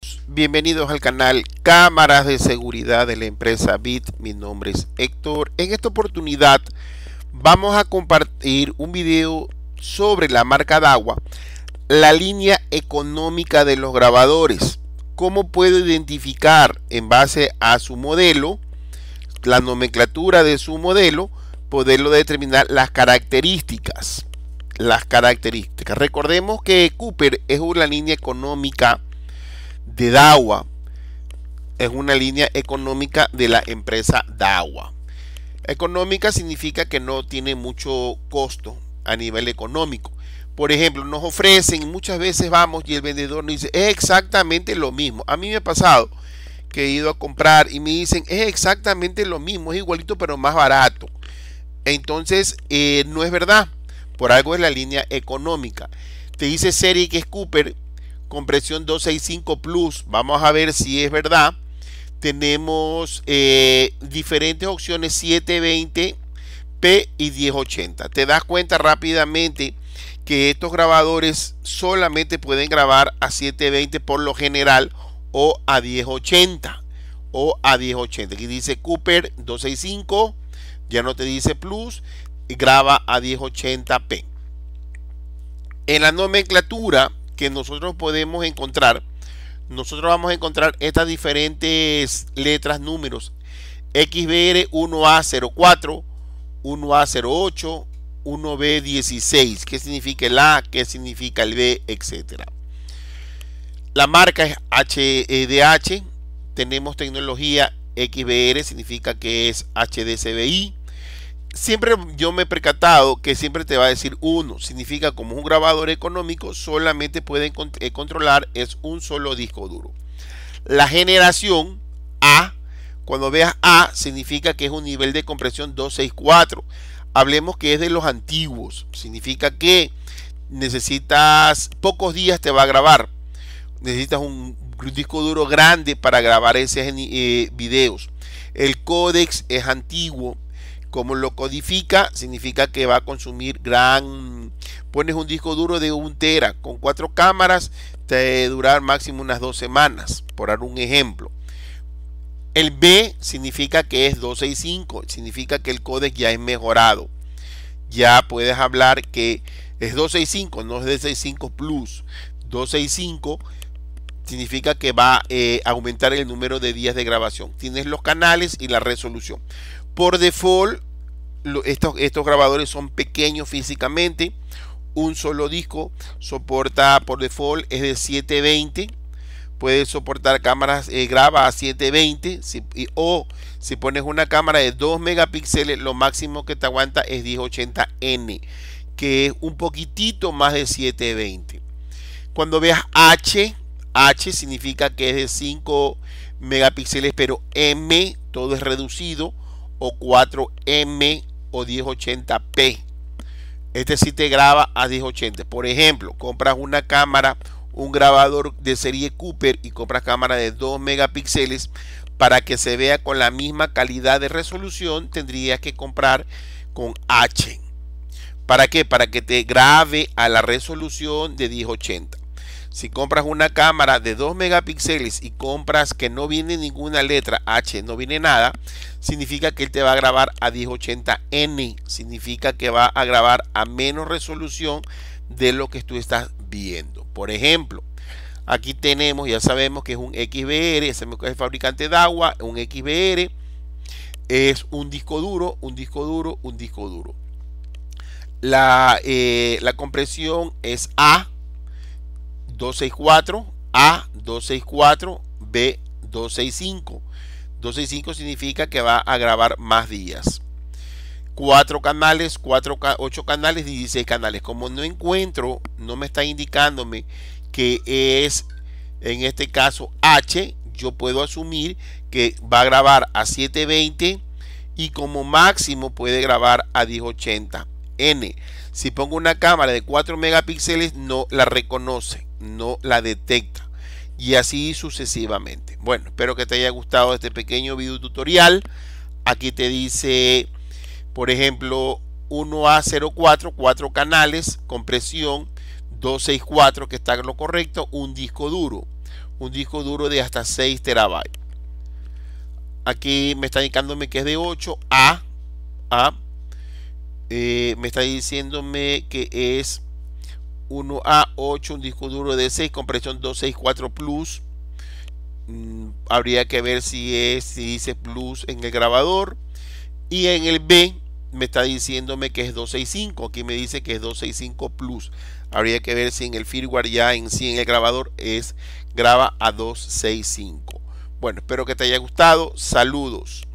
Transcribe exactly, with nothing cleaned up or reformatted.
Bienvenidos al canal Cámaras de Seguridad de la empresa Bit. Mi nombre es Héctor. En esta oportunidad vamos a compartir un video sobre la marca Dahua, la línea económica de los grabadores. Cómo puedo identificar en base a su modelo, la nomenclatura de su modelo, poderlo determinar las características. Las características. Recordemos que Cooper es una línea económica de Dahua, es una línea económica de la empresa Dahua. Económica significa que no tiene mucho costo a nivel económico. Por ejemplo, nos ofrecen, muchas veces vamos y el vendedor nos dice es exactamente lo mismo. A mí me ha pasado que he ido a comprar y me dicen es exactamente lo mismo, es igualito pero más barato. Entonces eh, no es verdad, por algo es la línea económica. Te dice serie que es Cooper compresión doscientos sesenta y cinco Plus. Vamos a ver si es verdad. Tenemos eh, diferentes opciones, setecientos veinte p y mil ochenta. Te das cuenta rápidamente que estos grabadores solamente pueden grabar a setecientos veinte por lo general, o a mil ochenta o a mil ochenta. Aquí dice Cooper doscientos sesenta y cinco, ya no te dice Plus, y graba a mil ochenta p. En la nomenclatura que nosotros podemos encontrar, nosotros vamos a encontrar estas diferentes letras, números: X B R uno A cero cuatro, uno A cero ocho, uno B dieciséis. ¿Qué significa el A? ¿Qué significa el B? Etcétera. La marca es H D H. Tenemos tecnología X B R, significa que es H D C B I. Siempre yo me he percatado que siempre te va a decir uno, significa como es un grabador económico, solamente pueden controlar es un solo disco duro. La generación A, cuando veas A, significa que es un nivel de compresión doscientos sesenta y cuatro. Hablemos que es de los antiguos, significa que necesitas pocos días te va a grabar. Necesitas un disco duro grande para grabar esos eh, videos. El códex es antiguo. Como lo codifica, significa que va a consumir gran... Pones un disco duro de un tera con cuatro cámaras, te debe durar máximo unas dos semanas, por dar un ejemplo. El B significa que es doscientos sesenta y cinco, significa que el códec ya es mejorado. Ya puedes hablar que es doscientos sesenta y cinco, no es doscientos sesenta y cinco Plus. doscientos sesenta y cinco significa que va eh, a aumentar el número de días de grabación. Tienes los canales y la resolución. Por default, lo, estos, estos grabadores son pequeños físicamente. Un solo disco soporta por default es de setecientos veinte. Puede soportar cámaras, eh, graba a setecientos veinte. Si, y, o si pones una cámara de dos megapíxeles, lo máximo que te aguanta es mil ochenta N, que es un poquitito más de setecientos veinte. Cuando veas H, H significa que es de cinco megapíxeles, pero M todo es reducido, o cuatro M o mil ochenta p. Este sí te graba a mil ochenta. Por ejemplo, compras una cámara, un grabador de serie Cooper y compras cámara de dos megapíxeles, para que se vea con la misma calidad de resolución tendrías que comprar con H. ¿Para qué? Para que te grabe a la resolución de mil ochenta. Si compras una cámara de dos megapíxeles y compras que no viene ninguna letra H, no viene nada, significa que él te va a grabar a mil ochenta N, significa que va a grabar a menos resolución de lo que tú estás viendo. Por ejemplo, aquí tenemos, ya sabemos que es un X B R, es el fabricante Dahua, un X B R es un disco duro, un disco duro, un disco duro. La, eh, la compresión es A doscientos sesenta y cuatro, A doscientos sesenta y cuatro, B doscientos sesenta y cinco. doscientos sesenta y cinco significa que va a grabar más días. cuatro canales, cuatro, ocho canales, dieciséis canales. Como no encuentro, no me está indicándome que es en este caso H, yo puedo asumir que va a grabar a setecientos veinte y como máximo puede grabar a mil ochenta N. Si pongo una cámara de cuatro megapíxeles, no la reconoce, no la detecta, y así sucesivamente. Bueno, espero que te haya gustado este pequeño video tutorial. Aquí te dice, por ejemplo, uno A cero cuatro, cuatro canales, compresión doscientos sesenta y cuatro, que está en lo correcto, un disco duro. un disco duro de hasta seis terabytes. Aquí me está indicándome que es de ocho. A, A eh, me está diciéndome que es uno A ocho, un disco duro de seis, compresión doscientos sesenta y cuatro Plus. Mm, habría que ver si es, si dice Plus en el grabador. Y en el B me está diciéndome que es doscientos sesenta y cinco. Aquí me dice que es doscientos sesenta y cinco Plus. Habría que ver si en el firmware ya en sí en el grabador es graba a doscientos sesenta y cinco. Bueno, espero que te haya gustado. Saludos.